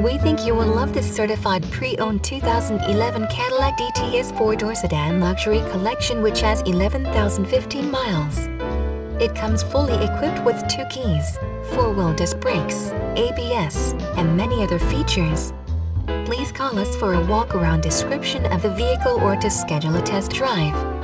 We think you will love this certified pre-owned 2011 Cadillac DTS 4-door sedan luxury collection, which has 11,015 miles. It comes fully equipped with 2 keys, 4-wheel disc brakes, ABS, and many other features. Please call us for a walk-around description of the vehicle or to schedule a test drive.